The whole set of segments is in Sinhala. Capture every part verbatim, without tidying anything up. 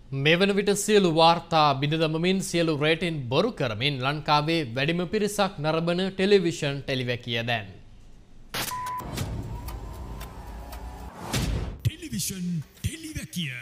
මේ වන විට සියලු වාර්තා බිඳදමමින් සියලු රේටින් බොරු කරමින් ලංකාවේ වැඩිම පිරිසක් නරඹන ටෙලිවිෂන් ටෙලිවැකිය දැන්. ටෙලිවිෂන් ටෙලිවැකිය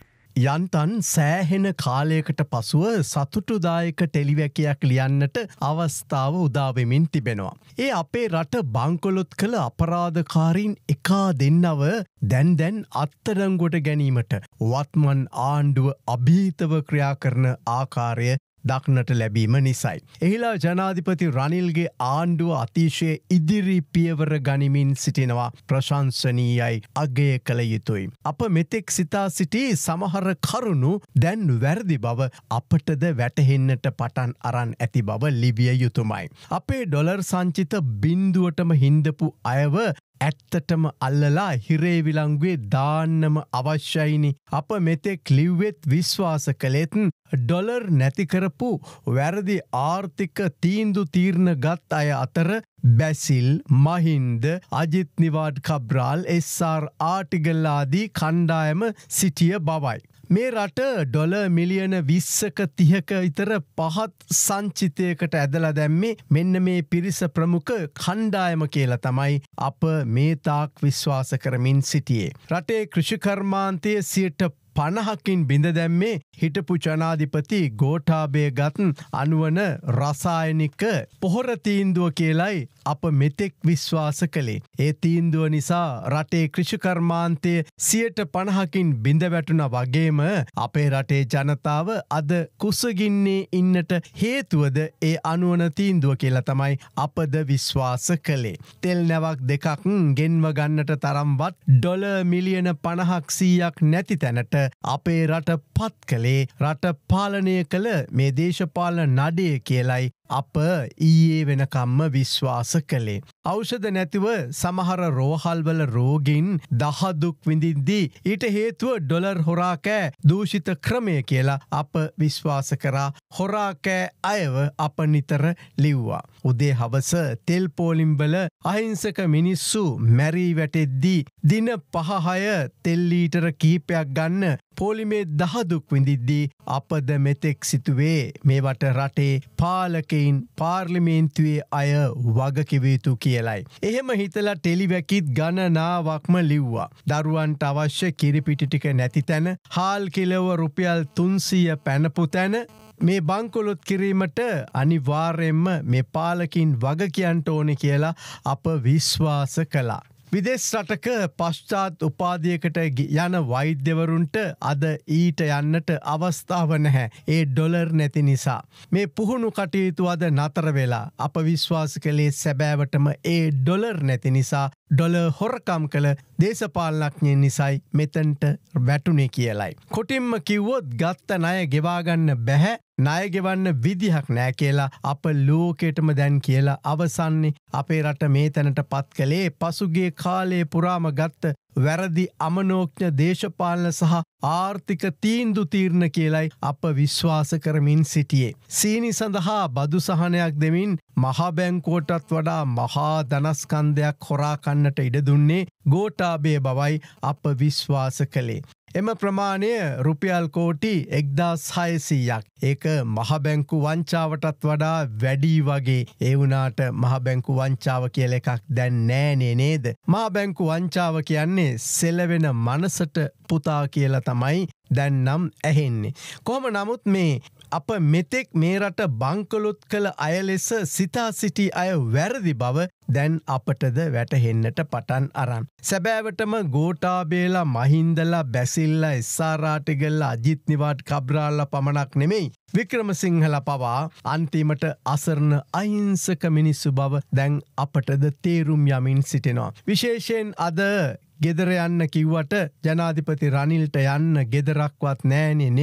යන්තන් සෑහෙන කාලයකට පසුව සතුටුදායක ටෙලිවැකියක් ලියන්නට අවස්ථාව උදාවෙමින් තිබෙනවා. ඒ අපේ රට බංකොලොත් කළ අපරාධකාරීන් එකා දෙන්නව දැන් දැන් අත්අඩංගුවට ගැනීමට වත්මන් ආණ්ඩුව අභීතව ක්‍රියා කරන ආකාරය දක්නට ලැබීම නිසයි. එහිලා ජනාධිපති රනිල්ගේ ආණ්ඩුව අතිශය ඉදිරි පියවර ගනිමින් සිටිනවා ප්‍රශංසනීයයි අගය කළ යුතුයි. අප මෙතෙක් සිතා සිටි සමහර කරුණු දැන් වැරදි බව අපටද වැටහෙන්නට පටන් අරන් ඇති බව ලිවිය යුතුමයි. අපේ ඩොලර් සංචිත බින්දුවටම හින්දපු අයව ඇත්තටම අල්ලලා හිරේවිලංගුවේ දාන්නම අවශ්‍යයිනි. අප මෙතෙක් ලිව්වෙත් විශ්වාස කළෙත් ඩොලර් නැතිකරපු වැරදි ආර්ථික තීන්දු තීරණ ගත් අය අතර බැසිල්, මහින්ද, අජිත් නිවාඩ් කබ්‍රාල්, එස් ආර් ආටිගල්ලාදී කණ්ඩායම සිටිය බවයි. මේ රට ඩොලර් මිලියන විස්සක තිහක ඉතර පහත් සංචිතයකට ඇදලා දැම්මේ මෙන්න මේ පිරිස ප්‍රමුඛ කණ්ඩායම කියලා තමයි අප මේ තාක් විශ්වාස කරමින් සිටියේ. රටේ කෘෂිකර්මාන්තය සියට පණහකින් බිඳ දැම්මේ හිටපු ජනාධිපති ගෝඨාභය ගත් අනුවන රසායනික පොහොර තීන්දුව කියලයි අප මෙතෙක් විශ්වාස කළේ. ඒ තීන්දුව නිසා රටේ කෘෂිකර්මාන්තය සියට පණහකින් බිඳ වැටුණ වගේම අපේ රටේ ජනතාව අද කුසගින්නේ ඉන්නට හේතුවද ඒ අනුවන තීන්දුව කියලා තමයි අපද විශ්වාස කළේ. තෙල් නැවක් දෙකක් ගෙන්ව ගන්නට තරම්වත් ඩොලර් මිලියන පණහක් සීයක් නැති තැනට අපේ රට පත් කළේ රට පාලනය කළ මේ දේශපාලන නඩය කියලයි අප ඊයේ වෙනකම්ම විශ්වාස කළේ. ඖෂධ නැතිව සමහර රෝහල්වල රෝගීන් දහදුක් විඳින්දී ඊට හේතුව ඩොලර් හොරාකෑ දූෂිත ක්‍රමය කියලා අප විශ්වාස කරා. හොරාකෑ අයව අප නිතර ලිව්වා. උදේ හවස තෙල් පෝලිම්බල අහිංසක මිනිස්සු මැරී වැටෙද්දී දින පහහය තෙල් ලීටර කිහිපයක් ගන්න පෝලිමේ දහදුක් විඳිද්දී අපද මෙතෙක් සිතුවේ මේවට රටේ පාලකයින් පාර්ලිමේන්තුවේ අය වගකිවයුතු කියලයි. එහෙම හිතලා ටෙලිවැකිත් ගණනාවක්ම ලිව්වා. දරුවන්ට අවශ්‍ය කිරිපිටි ටික නැති තැන, හාල් කිලව රුපියල් තුන්සීය පැනපු තැන මේ බංකොලොත් කිරීමට අනිවාර්යෙන්ම මේ පාලකින් වග කියන්ට ඕනෙ කියලා අප විශ්වාස කළා. විදෙස් රටක පශ්චාත් උපාධියකට යන වෛද්‍යවරුන්ට අද ඊට යන්නට අවස්ථාව නැහැ. ඒ ඩොලර් නැති නිසා. මේ පුහුණු කටයුතු අද නතර වෙලා අප විශ්වාස කළේ සැබෑවටම ඒ ඩොලර් නැති නිසා ඩොලර් හොරකම් කළ දේශපාලනඥයින් නිසයි මෙතන්ට වැටුනේ කියලයි. කොටින්ම කිව්වොත් ගත්ත ණය ගෙවාගන්න බැහැ, ණය ගෙවන්න විදිහක් නෑ කියලා අප ලෝකෙටම දැන් කියලා අවසන්නේ. අපේ රට මේ තැනට පත් කළේ පසුගිය කාලයේ පුරාම ගත්ත වැරදි අමනෝඥ දේශපාලන සහ ආර්ථික තීන්දු තීරණ කියලයි අප විශ්වාස කරමින් සිටියේ. සීනි සඳහා බදු සහනයක් දෙමින් මහා බැංකුවටත් වඩා මහා ධනස්කන්ධයක් හොරා කන්නට ඉඩ දුන්නේ ගෝඨාභය බවයි අප විශ්වාස කළේ. එම ප්‍රමාණය රුපියල් කෝටි එක්දාස් හයසීයක්. ඒක මහ බැංකු වංචාවටත් වඩා වැඩි වගේ. ඒ වුණාට මහ බැංකු වංචාව කියලා එකක් දැන් නෑනේ නේද? මහ බැංකු වංචාව කියන්නේ සෙලවෙන මනසට පුතා කියලා තමයි දැන් නම් ඇහෙන්නේ. කොහොම නමුත් මේ අප මෙතෙක් මේ රට බංකොලොත් කළ අය ලෙස සිතා සිටි අය වැරදි බව දැන් අපටද වැටහෙන්නට පටන් අරන්. සැබෑවටම ගෝඨාභයලා, මහින්දලා, බැසිල්ලා, එස් ආර් ආටිගල්ලා, අජිත් නිවාඩ් කබ්‍රාල්ලා පමණක් නෙමෙයි වික්‍රමසිංහලා පවා අන්තිමට අසරණ අහිංසක මිනිස්සු බව දැන් අපටද තේරුම් යමින් සිටිනවා. විශේෂයෙන් අද ගෙදර යන්න කිව්වට ජනාධිපති රනිල්ට යන්න ගෙදරක්වත් නෑනේ නේද?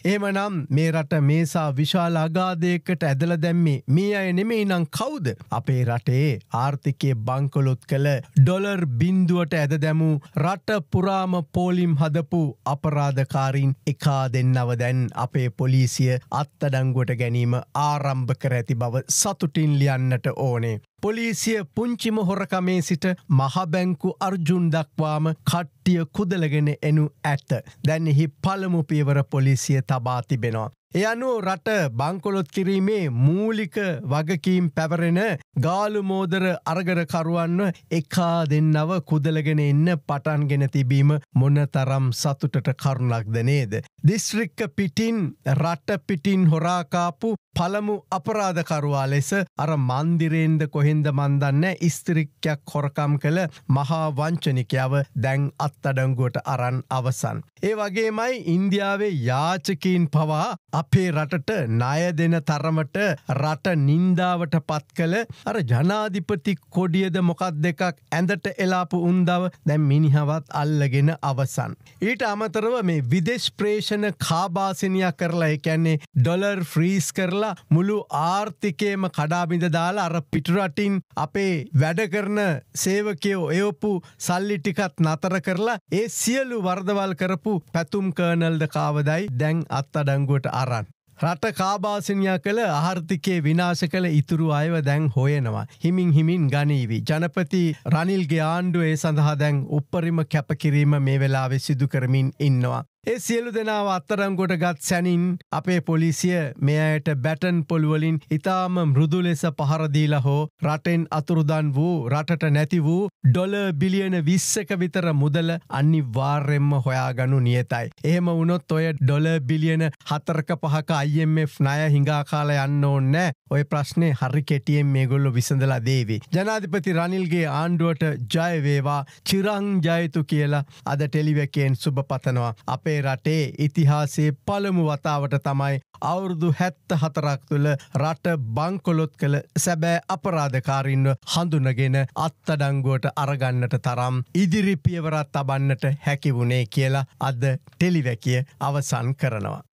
එහෙමනම් මේ රට මේසා විශාල අගාධයකට ඇදලා දැම්මේ මේ අය නෙමෙයි නම් කවුද? අපේ රටේ ආර්ථිකයේ බංකොලොත් කළ ඩොලර් බිංදුවට ඇද දැමූ රට පුරාම පෝලිම් හදපු අපරාධකාරීන් එකා දෙන්නව දැන් අපේ පොලිසිය අත්අඩංගුවට ගැනීම ආරම්භ කර ඇති බව සතුටින් ලියන්නට ඕනේ. පොලිසිය පුංචිම හොරකමේ සිට මහබැංකු අර්ජුන් දක්වාම කට්ටිය කුදලගෙන එනු ඇත. දැන් එහි පළමු පියවර පොලිසිය තබා තිබෙනවා. ඒ අනුව රට බංකොලොත් කිරීමේ මූලික වගකීම් පැවරෙන ගාලු මෝදර අරගරකරුවන්ව එකා දෙන්නව කුදලගෙන එන්න පටන්ගෙන තිබීම මොනතරම් සතුටට කරුණක්ද නේද? දිස්ත්‍රික්ක පිටින් රට පිටින් හොරාකාපු පළමු අපරාධකරුවා ලෙස අර මන්දිරේන්ද කොහෙන්ද මන්දන්න ස්ත්‍රික්කයක් හොරකම් කළ මහා වංචනිකයව දැන් අත්අඩංගුවට අරන් අවසන්. ඒ වගේමයි ඉන්දියාවේ යාචකීන් පවා අපේ රටට ණය දෙන තරමට රට නින්දාවට පත් කළ අර ජනාධිපති කොඩියද මොකක් දෙකක් ඇඳට එලාපු උන්දව දැන් මිනිහවත් අල්ලගෙන අවසන්. ඊට අමතරව මේ විදේශ ප්‍රේෂණ කාබාසිනියා කරලා ඒ කියන්නේ ඩොලර් ෆ්‍රීස් කරලා මුළු ආර්ථිකයම කඩාබිඳ දාලා අර පිටරටින් අපේ වැඩ කරන සේවකයෝ එවපු සල්ලි ටිකත් නතර කරලා ඒ සියලු වරදවල් කරපු පැතුම් කර්නල්ද කාවදයි දැන් අත්අඩංගුවට අරන්. රට කාබාසිනියා කළ ආර්ථිකයේ විනාශ කළ ඉතුරු අයව දැන් හොයනවා. හිමින් හිමින් ගනීවි. ජනපති රනිල්ගේ ආණ්ඩුව ඒ සඳහා දැන් උපරිම කැපකිරීම මේ වෙලාවේ සිදු කරමින් ඉන්නවා. ඒ සියලු දෙනාව අත්අඩංගුවට ගත් සැනින් අපේ පොලිසිය මේ අයට බැටන් පොල්වලින් ඉතාම මෘදු ලෙස පහර දීලා හෝ රටෙන් අතුරුදන් වූ රටට නැති වූ ඩොලර් බිලියන විස්සක විතර මුදල අනිවාර්යෙන්ම හොයාගනු නියතයි. එහෙම වුණොත් ඔය ඩොලර් බිලියන හතරක පහක I M F ණය හිඟා කාලා යන්න ඕනේ. ඔය ප්‍රශ්නේ හරි කෙටියෙන් මේගොල්ලෝ විසඳලා දේවි. ජනාධිපති රනිල්ගේ ආණ්ඩුවට ජය වේවා, චිරං ජයතු කියලා අද ටෙලිවැකෙන් සුබ පතනවා. අපේ රටේ ඉතිහාසයේ පළමු වතාවට තමයි අවුරුදු හැත්ත හතරක් තුළ රට බංකොලොත් කළ සැබෑ අපරාධකාරීන්ව හඳුනගෙන අත්අඩංගුවට අරගන්නට තරම් ඉදිරි පියවරක් තබන්නට හැකි වුණේ කියලා අද ටෙලිවැකිය අවසන් කරනවා.